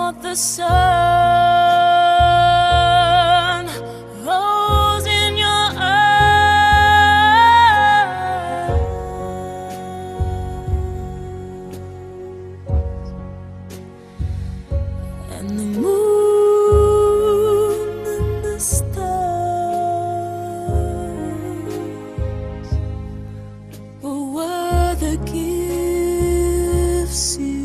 the sun rose in your eyes, and the moon and the stars were the gifts you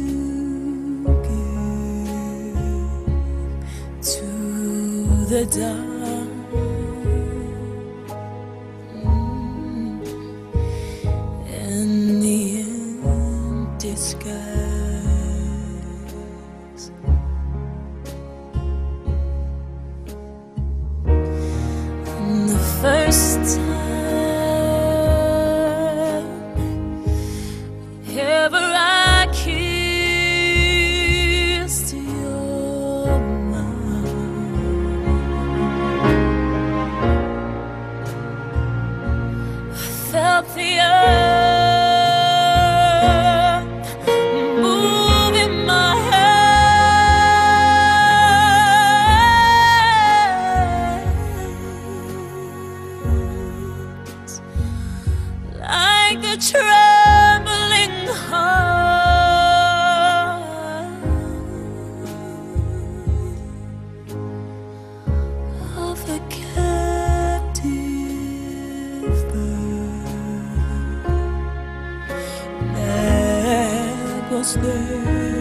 the dark, and the empty skies. And the first time ever I kissed your felt the earth move in my hands, like the trembling heart of a captive bird that was there.